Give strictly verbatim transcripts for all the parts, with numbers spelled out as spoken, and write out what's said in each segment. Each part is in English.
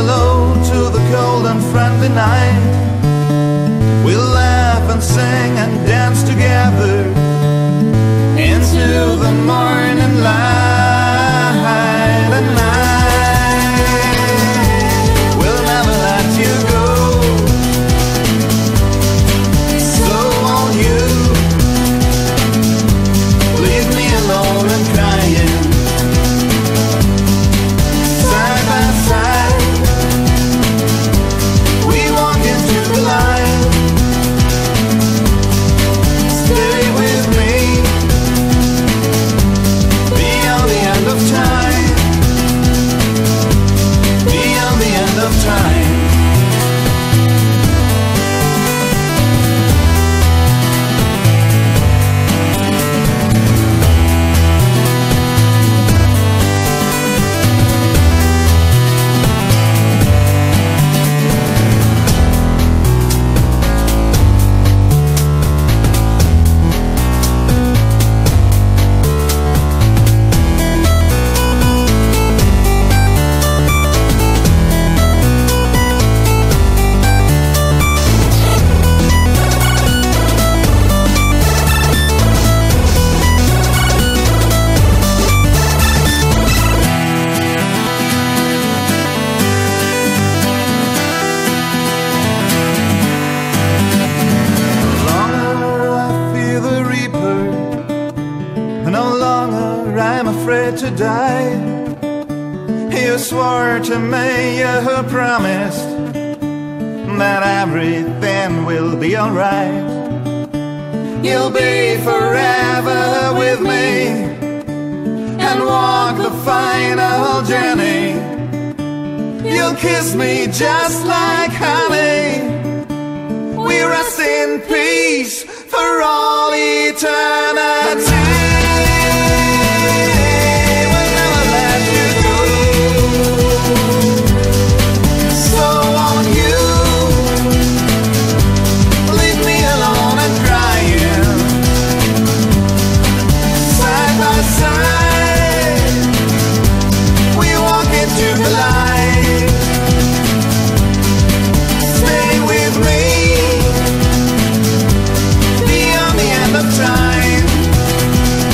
hello to the cold and friendly night. We'll laugh and sing and dance together into the morning light. And I will never let you go, so won't you leave me alone and crying side by side. We walk into the light. Stay with me beyond the end of time, beyond the end of time. To die, you swore to me, you promised that everything will be alright. You'll be forever with me and walk the final journey. You'll kiss me just like honey. We rest in peace for all eternity. Time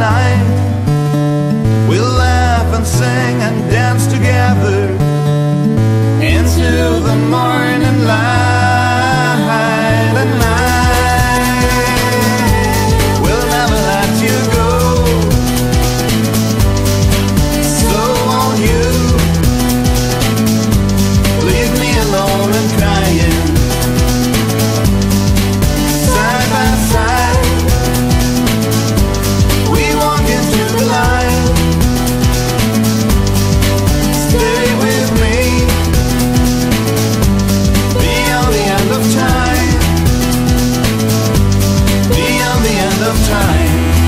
night. We'll laugh and sing and dance together into the morning light. And I will never let you go, so won't you leave me alone and crying. Side by side, we walk into the light. Stay with me beyond the end of time, beyond the end of time.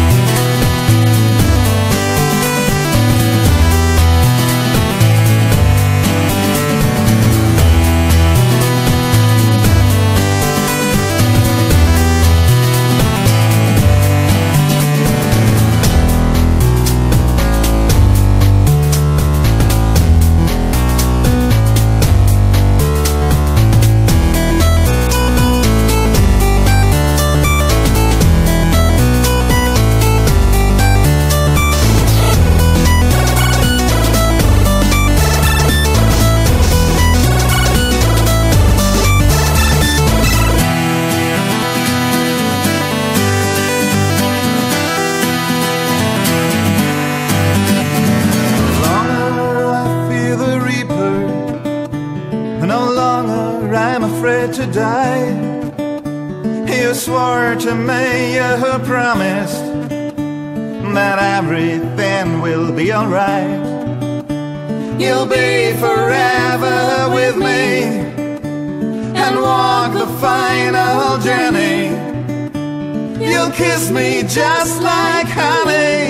I'm afraid to die. You swore to me, you promised that everything will be alright. You'll be forever with me and walk the final journey. You'll kiss me just like honey